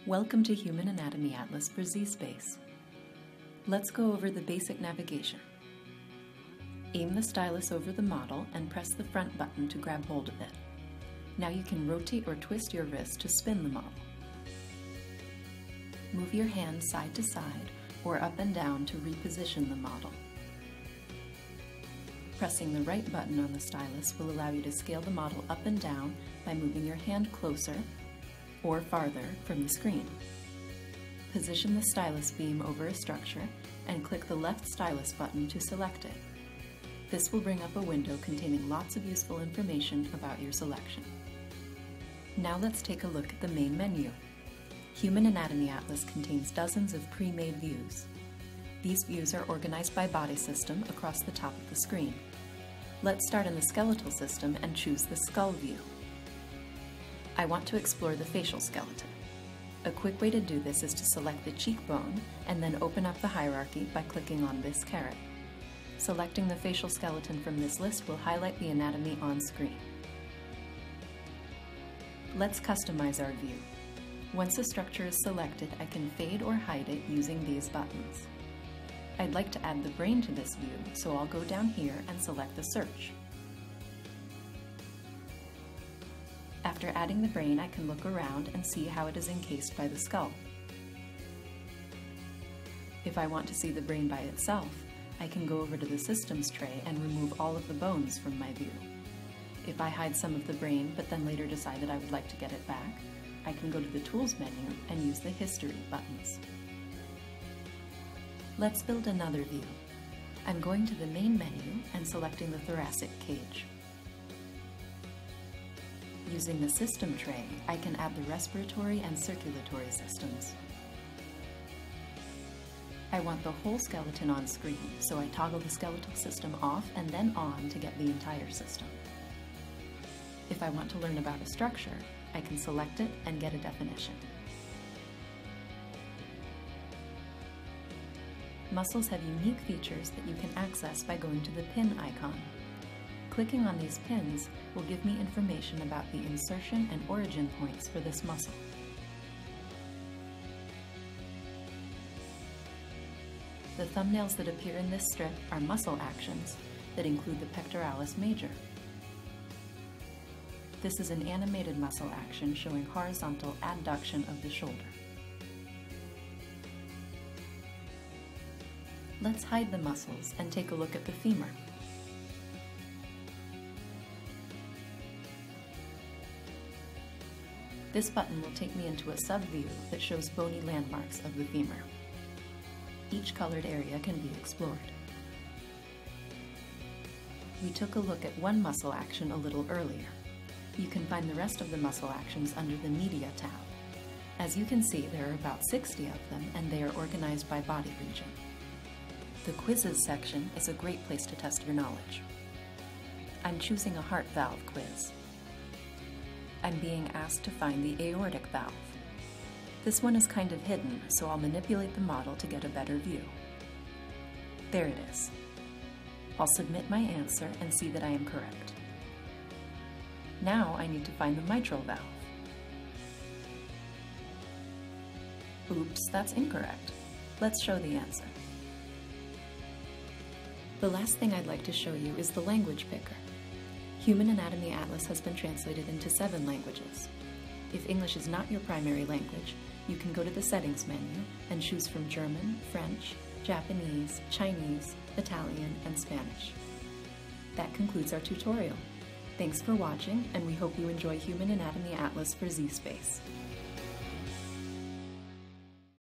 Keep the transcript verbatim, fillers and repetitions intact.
Welcome to Human Anatomy Atlas for Z-Space. Let's go over the basic navigation. Aim the stylus over the model and press the front button to grab hold of it. Now you can rotate or twist your wrist to spin the model. Move your hand side to side or up and down to reposition the model. Pressing the right button on the stylus will allow you to scale the model up and down by moving your hand closer or farther from the screen. Position the stylus beam over a structure and click the left stylus button to select it. This will bring up a window containing lots of useful information about your selection. Now let's take a look at the main menu. Human Anatomy Atlas contains dozens of pre-made views. These views are organized by body system across the top of the screen. Let's start in the skeletal system and choose the skull view. I want to explore the facial skeleton. A quick way to do this is to select the cheekbone and then open up the hierarchy by clicking on this caret. Selecting the facial skeleton from this list will highlight the anatomy on screen. Let's customize our view. Once a structure is selected, I can fade or hide it using these buttons. I'd like to add the brain to this view, so I'll go down here and select the search. After adding the brain, I can look around and see how it is encased by the skull. If I want to see the brain by itself, I can go over to the systems tray and remove all of the bones from my view. If I hide some of the brain but then later decide that I would like to get it back, I can go to the Tools menu and use the History buttons. Let's build another view. I'm going to the main menu and selecting the thoracic cage. Using the system tray, I can add the respiratory and circulatory systems. I want the whole skeleton on screen, so I toggle the skeletal system off and then on to get the entire system. If I want to learn about a structure, I can select it and get a definition. Muscles have unique features that you can access by going to the pin icon. Clicking on these pins will give me information about the insertion and origin points for this muscle. The thumbnails that appear in this strip are muscle actions that include the pectoralis major. This is an animated muscle action showing horizontal adduction of the shoulder. Let's hide the muscles and take a look at the femur. This button will take me into a sub-view that shows bony landmarks of the femur. Each colored area can be explored. We took a look at one muscle action a little earlier. You can find the rest of the muscle actions under the Media tab. As you can see, there are about sixty of them, and they are organized by body region. The Quizzes section is a great place to test your knowledge. I'm choosing a heart valve quiz. I'm being asked to find the aortic valve. This one is kind of hidden, so I'll manipulate the model to get a better view. There it is. I'll submit my answer and see that I am correct. Now I need to find the mitral valve. Oops, that's incorrect. Let's show the answer. The last thing I'd like to show you is the language picker. Human Anatomy Atlas has been translated into seven languages. If English is not your primary language, you can go to the Settings menu and choose from German, French, Japanese, Chinese, Italian, and Spanish. That concludes our tutorial. Thanks for watching, and we hope you enjoy Human Anatomy Atlas for Z-Space.